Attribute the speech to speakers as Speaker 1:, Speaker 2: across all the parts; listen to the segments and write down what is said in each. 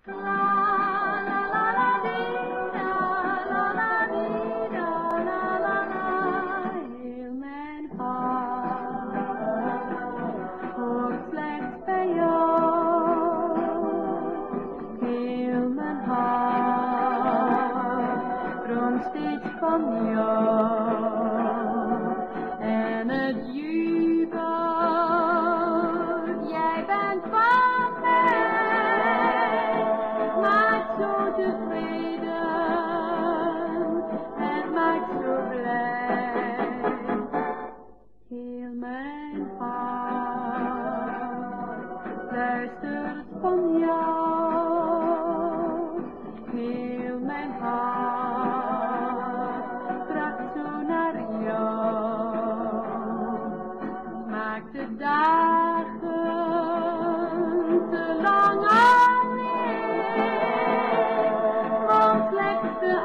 Speaker 1: Heel mijn hart hoort slechts bij jou. Heel mijn hart droomt steeds van jou. En het jubelt, jij bent van mij. Maakt zo tevreden, het maakt zo blij. Heel mijn hart luistert van jou. Heel mijn hart tracht zo naar jou. Maakt de dagen te lang alleen, want slechts de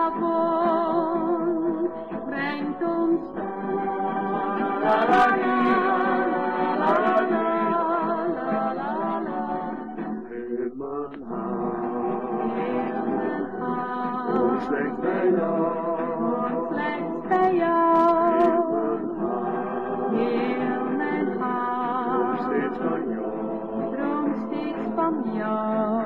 Speaker 1: avond brengt ons la la la la la la la la.
Speaker 2: Heel mijn
Speaker 1: Heel mijn
Speaker 2: hart
Speaker 1: hart
Speaker 2: slechts bij jou.
Speaker 1: hoort slechts bij jou. Heel mijn hart
Speaker 2: Steeds van jou.
Speaker 1: droomt steeds van jou.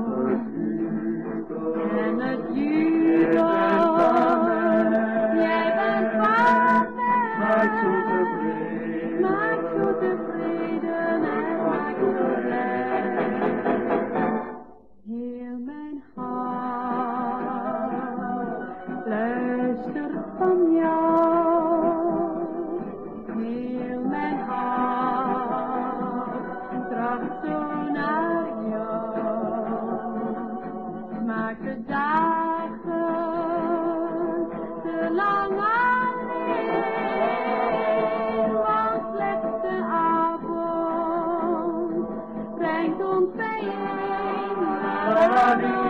Speaker 1: En het
Speaker 2: Jij
Speaker 1: jubelt, jij bent van
Speaker 2: maakt zo
Speaker 1: mij.
Speaker 2: tevreden.
Speaker 1: Maakt zo tevreden en maakt zo blij. Heel mijn hart luistert van jou. Heel mijn hart tracht zo naar jou. Maakt de dagen te lang alleen, want slechts de avond brengt ons bijeen. La la la.